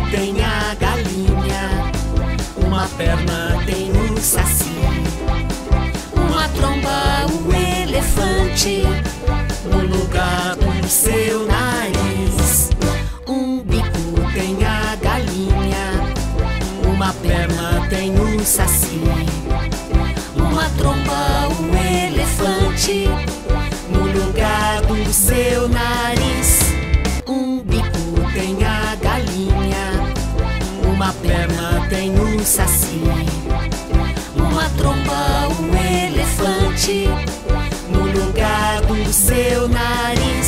tem a galinha, uma perna tem o saci, uma tromba o elefante, no lugar do seu nariz. Um bico tem a galinha, uma perna tem o saci, uma tromba o elefante, no lugar do seu nariz. Um bico tem a galinha, uma perna tem o saci, uma tromba o elefante, no lugar do seu nariz.